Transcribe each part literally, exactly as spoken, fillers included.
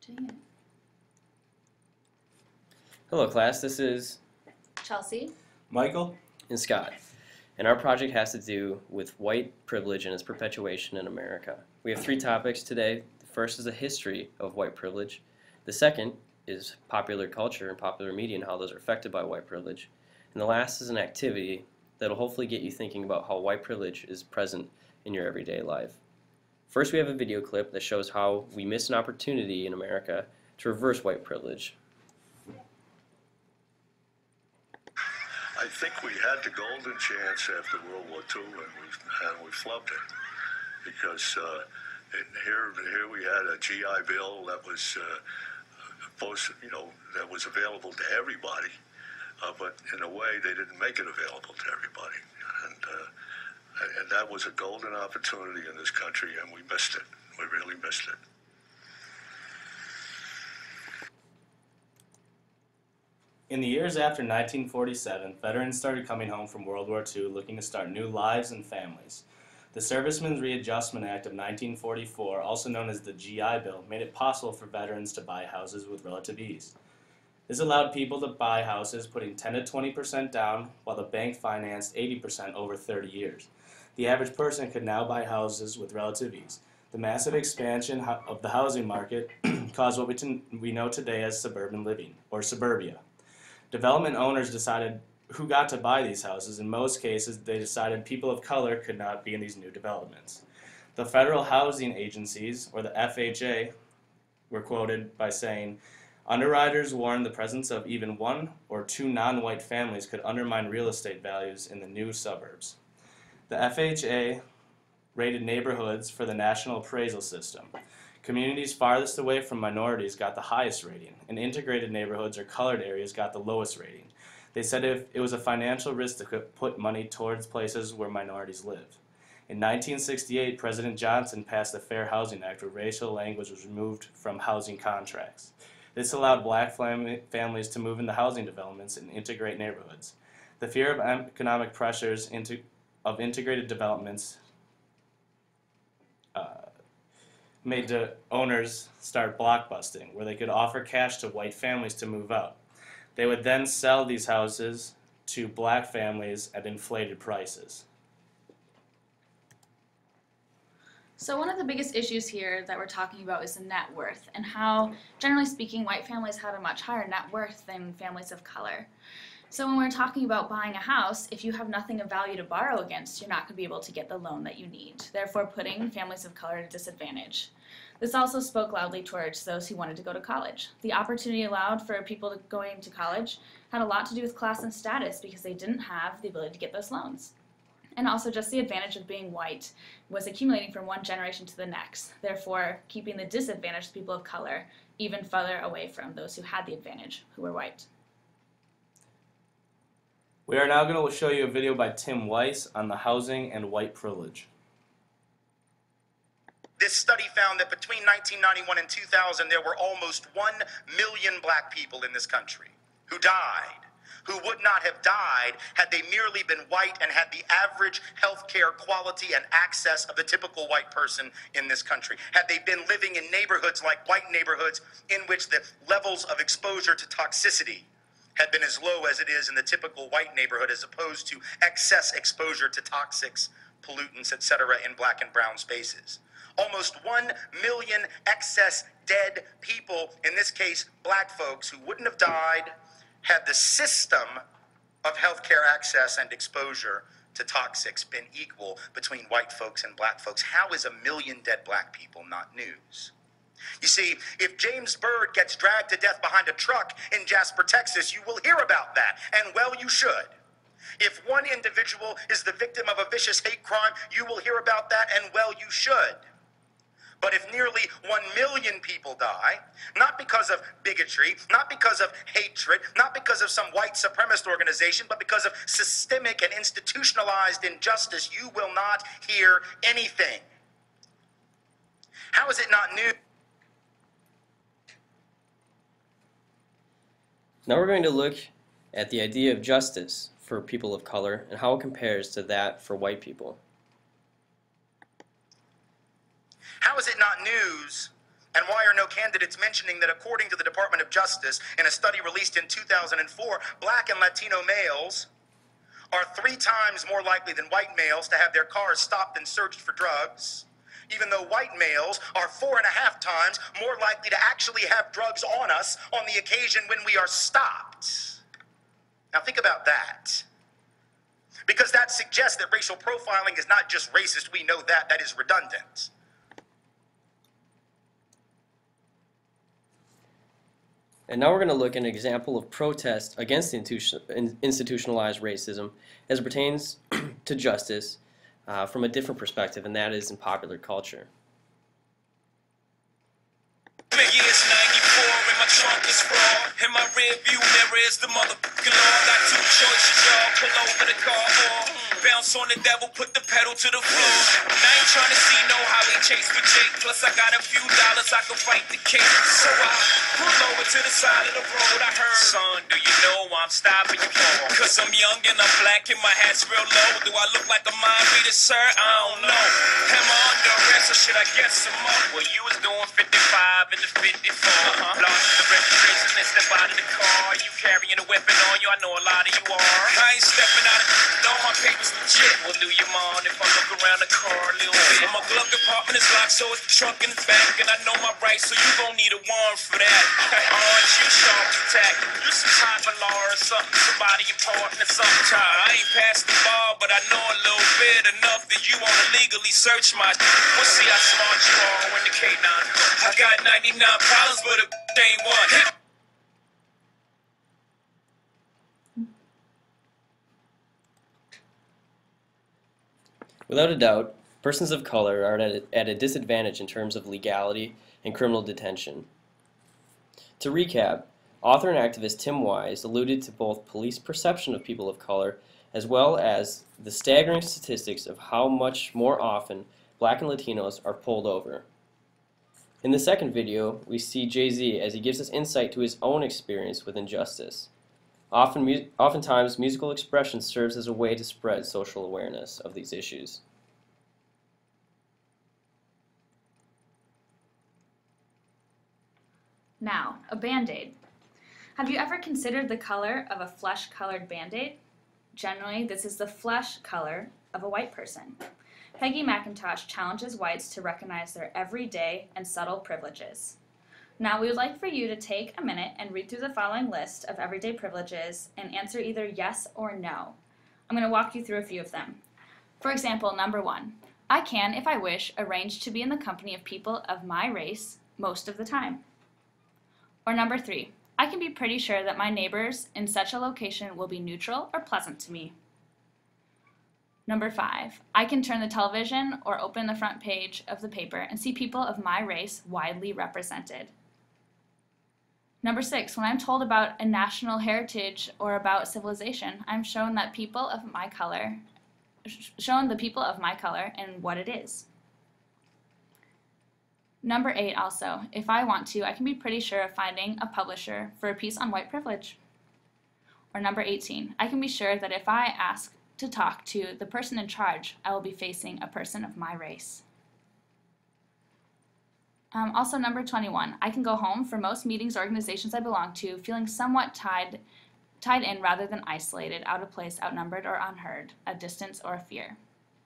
Dang it. Hello class, this is Chelsea. Michael? and Scott, and our project has to do with white privilege and its perpetuation in America. We have three topics today. The first is the history of white privilege. The second is popular culture and popular media and how those are affected by white privilege. And the last is an activity that will hopefully get you thinking about how white privilege is present in your everyday life. First, we have a video clip that shows how we miss an opportunity in America to reverse white privilege. I think we had the golden chance after World War Two, and we and we flubbed it because uh, it, here here we had a G I Bill that was uh, post, you know, that was available to everybody, uh, but in a way they didn't make it available to everybody, and uh, and that was a golden opportunity in this country, and we missed it. We really missed it. In the years after nineteen forty-seven, veterans started coming home from World War Two looking to start new lives and families. The Servicemen's Readjustment Act of nineteen forty-four, also known as the G I Bill, made it possible for veterans to buy houses with relative ease. This allowed people to buy houses putting ten to twenty percent down, while the bank financed eighty percent over thirty years. The average person could now buy houses with relative ease. The massive expansion of the housing market caused what we, we know today as suburban living, or suburbia. Development owners decided who got to buy these houses. In most cases, they decided people of color could not be in these new developments. The federal housing agencies, or the F H A, were quoted by saying, "Underwriters warned the presence of even one or two non-white families could undermine real estate values in the new suburbs." The F H A rated neighborhoods for the National Appraisal System. Communities farthest away from minorities got the highest rating, and integrated neighborhoods or colored areas got the lowest rating. They said if it was a financial risk to put money towards places where minorities live. In nineteen sixty-eight, President Johnson passed the Fair Housing Act, where racial language was removed from housing contracts. This allowed black fam families to move into housing developments and integrate neighborhoods. The fear of economic pressures into, of integrated developments uh, made the owners start blockbusting, where they could offer cash to white families to move out. They would then sell these houses to black families at inflated prices. So one of the biggest issues here that we're talking about is the net worth, and how, generally speaking, white families had a much higher net worth than families of color. So when we're talking about buying a house, if you have nothing of value to borrow against, you're not going to be able to get the loan that you need, therefore putting families of color at a disadvantage. This also spoke loudly towards those who wanted to go to college. The opportunity allowed for people going to college had a lot to do with class and status because they didn't have the ability to get those loans. And also just the advantage of being white was accumulating from one generation to the next, therefore keeping the disadvantaged people of color even further away from those who had the advantage, who were white. We are now going to show you a video by Tim Weiss on the housing and white privilege. This study found that between nineteen ninety-one and two thousand, there were almost one million black people in this country who died, who would not have died had they merely been white and had the average health care quality and access of the typical white person in this country. Had they been living in neighborhoods like white neighborhoods in which the levels of exposure to toxicity had been as low as it is in the typical white neighborhood, as opposed to excess exposure to toxics, pollutants, et cetera in black and brown spaces. Almost one million excess dead people, in this case black folks, who wouldn't have died had the system of healthcare access and exposure to toxics been equal between white folks and black folks. How is a million dead black people not news? You see, if James Byrd gets dragged to death behind a truck in Jasper, Texas, you will hear about that, and well, you should. If one individual is the victim of a vicious hate crime, you will hear about that, and well, you should. But if nearly one million people die, not because of bigotry, not because of hatred, not because of some white supremacist organization, but because of systemic and institutionalized injustice, you will not hear anything. How is it not new? Now we're going to look at the idea of justice for people of color and how it compares to that for white people. How is it not news And why are no candidates mentioning that according to the Department of Justice, in a study released in two thousand four, black and Latino males are three times more likely than white males to have their cars stopped and searched for drugs, even though white males are four and a half times more likely to actually have drugs on us on the occasion when we are stopped. Now think about that. Because that suggests that racial profiling is not just racist. We know that. That is redundant. And now we're going to look at an example of protest against institutionalized racism as it pertains to justice uh, from a different perspective, and that is in popular culture. Years ninety-four and my trunk is raw, and my rear view mirror is the motherfucking law. Got two choices, y'all. Pull over the car or bounce on the devil, put the pedal to the floor. And I ain't trying to see no highway chase with Jake. Plus I got a few dollars, I can fight the case. So I pull over to the side of the road. I heard, son, do you know I'm stopping you for? Cause I'm young and I'm black and my hat's real low. Do I look like a mind reader, sir? I don't know. Am I under arrest or should I guess some more? Well, you was doing fifty-five in the fifty-four. Uh-huh. Lost the registration and step out of the car. You carrying a weapon on you, I know a lot of you are. I ain't stepping out of all my papers legit. Well, do you mind if I look around the car a little bit? My glove compartment is locked, so it's the trunk in the back. And I know my rights, so you gon' need a warrant for that. Aren't you sharp attack? You some type of law or something, somebody important or something. Child, I ain't passed the ball, but I know a little bit enough that you wanna legally search my we'll see how smart you are when the K nine comes. I got ninety-nine problems, but a ain't one. Without a doubt, persons of color are at a, at a disadvantage in terms of legality and criminal detention. To recap, author and activist Tim Wise alluded to both police perception of people of color as well as the staggering statistics of how much more often black and Latinos are pulled over. In the second video, we see Jay-Z as he gives us insight to his own experience with injustice. Often, mu oftentimes, musical expression serves as a way to spread social awareness of these issues. Now, a Band-Aid. Have you ever considered the color of a flesh-colored Band-Aid? Generally, this is the flesh color of a white person. Peggy McIntosh challenges whites to recognize their everyday and subtle privileges. Now, we would like for you to take a minute and read through the following list of everyday privileges and answer either yes or no. I'm going to walk you through a few of them. For example, number one, I can, if I wish, arrange to be in the company of people of my race most of the time. Or number three, I can be pretty sure that my neighbors in such a location will be neutral or pleasant to me. Number five, I can turn the television or open the front page of the paper and see people of my race widely represented. Number six, when I'm told about a national heritage or about civilization, I'm shown that people of my color, shown the people of my color and what it is. Number eight also, if I want to, I can be pretty sure of finding a publisher for a piece on white privilege. Or number eighteen, I can be sure that if I ask to talk to the person in charge, I will be facing a person of my race. Um, also, number twenty-one, I can go home for most meetings or organizations I belong to feeling somewhat tied, tied in rather than isolated, out of place, outnumbered, or unheard, a distance or a fear.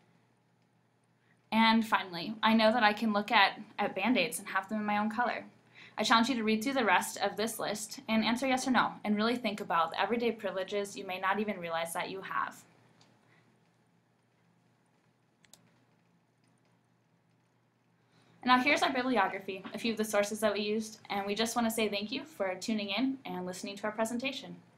And finally, I know that I can look at, at Band-Aids and have them in my own color. I challenge you to read through the rest of this list and answer yes or no, and really think about the everyday privileges you may not even realize that you have. And now here's our bibliography, a few of the sources that we used, and we just want to say thank you for tuning in and listening to our presentation.